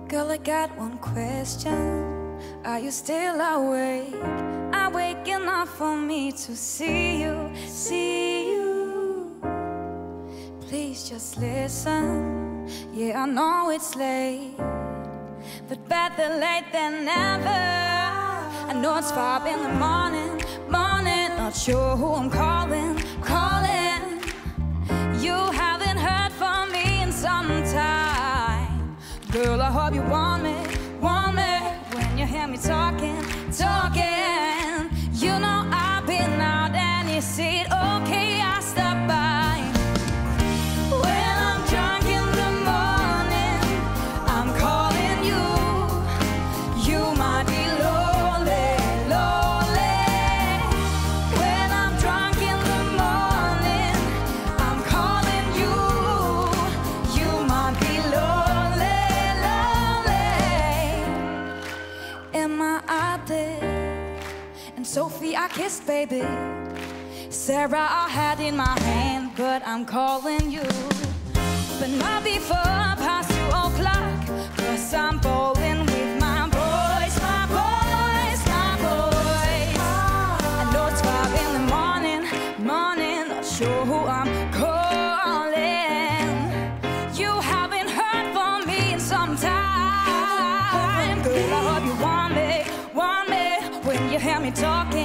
Girl, I got one question. Are you still awake? I'm waking up for me to see you, see you. Please just listen. Yeah, I know it's late, but better late than never. I know it's 5 in the morning, not sure who I'm calling. You haven't heard from me in some time. Girl, I hope you want me when you hear me talking. You know I've been out and you see it, okay, I stop by. When I'm drunk in the morning, I'm calling you. You might be lonely. When I'm drunk in the morning, I'm calling you. You might be lonely. Emma, I did, and Sophie I kissed, baby. Sarah I had in my hand, but I'm calling you. But not before past 2 o'clock, 'cause I'm bowling with my boys. I know it's 5 in the morning, not sure who I'm calling. You haven't heard from me in some time. Girl, I hope you want me when you hear me talking.